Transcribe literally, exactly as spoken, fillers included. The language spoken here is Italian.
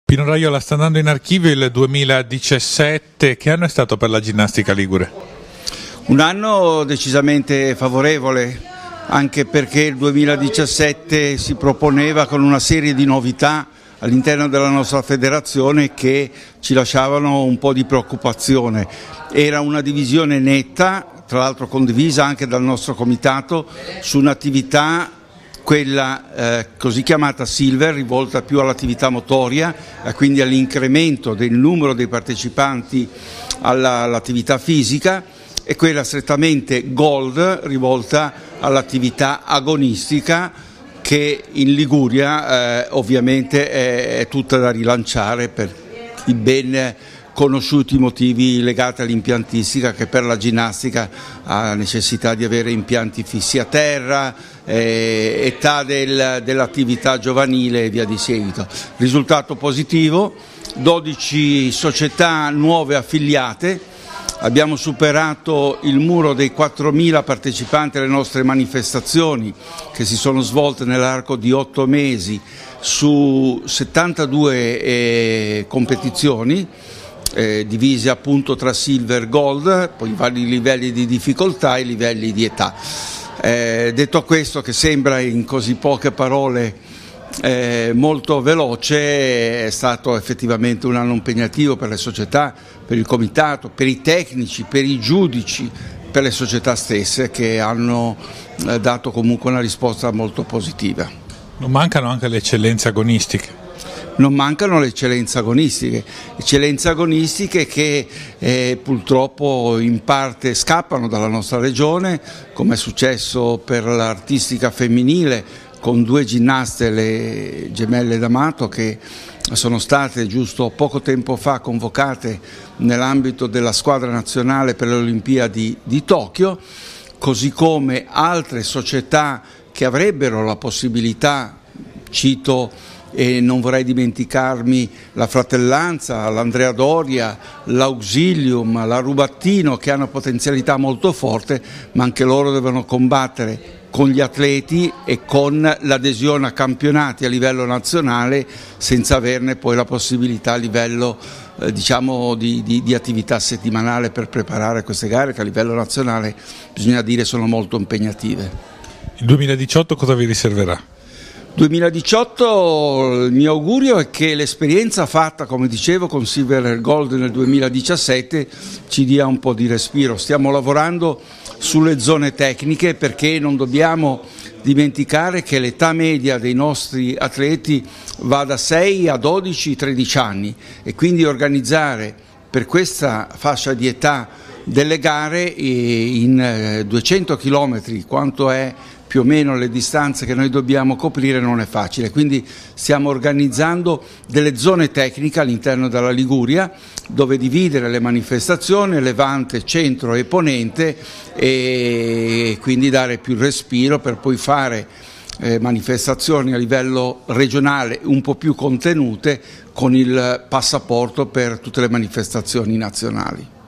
Pino Raiola, sta andando in archivio il duemiladiciassette, che anno è stato per la ginnastica ligure? Un anno decisamente favorevole, anche perché il duemiladiciassette si proponeva con una serie di novità all'interno della nostra federazione che ci lasciavano un po' di preoccupazione. Era una divisione netta, tra l'altro condivisa anche dal nostro comitato, su un'attività, quella eh, così chiamata silver, rivolta più all'attività motoria e quindi all'incremento del numero dei partecipanti alla, all'attività fisica, e quella strettamente gold, rivolta all'attività agonistica, che in Liguria eh, ovviamente è, è tutta da rilanciare per i ben conosciuti motivi legati all'impiantistica, che per la ginnastica ha necessità di avere impianti fissi a terra, eh, età del, dell'attività giovanile e via di seguito. Risultato positivo, dodici società nuove affiliate, abbiamo superato il muro dei quattromila partecipanti alle nostre manifestazioni che si sono svolte nell'arco di otto mesi su settantadue eh, competizioni, Eh, divise appunto tra silver e gold, poi i vari livelli di difficoltà e livelli di età. Eh, detto questo, che sembra in così poche parole eh, molto veloce, è stato effettivamente un anno impegnativo per le società, per il comitato, per i tecnici, per i giudici, per le società stesse, che hanno eh, dato comunque una risposta molto positiva. Non mancano anche le eccellenze agonistiche? Non mancano le eccellenze agonistiche, eccellenze agonistiche che eh, purtroppo in parte scappano dalla nostra regione, come è successo per l'artistica femminile con due ginnaste, le gemelle D'Amato, che sono state giusto poco tempo fa convocate nell'ambito della squadra nazionale per le Olimpiadi di Tokyo, così come altre società che avrebbero la possibilità, cito e non vorrei dimenticarmi la Fratellanza, l'Andrea Doria, l'Auxilium, la Rubattino, che hanno potenzialità molto forte, ma anche loro devono combattere con gli atleti e con l'adesione a campionati a livello nazionale, senza averne poi la possibilità a livello eh, diciamo di, di, di attività settimanale per preparare queste gare, che a livello nazionale bisogna dire sono molto impegnative. Il duemiladiciotto cosa vi riserverà? duemiladiciotto, il mio augurio è che l'esperienza fatta, come dicevo, con Silver e Gold nel duemiladiciassette ci dia un po' di respiro. Stiamo lavorando sulle zone tecniche, perché non dobbiamo dimenticare che l'età media dei nostri atleti va da sei a dodici tredici anni, e quindi organizzare per questa fascia di età delle gare in duecento chilometri, quanto è più o meno le distanze che noi dobbiamo coprire, non è facile. Quindi stiamo organizzando delle zone tecniche all'interno della Liguria, dove dividere le manifestazioni, Levante, Centro e Ponente, e quindi dare più respiro per poi fare eh, manifestazioni a livello regionale un po' più contenute, con il passaporto per tutte le manifestazioni nazionali.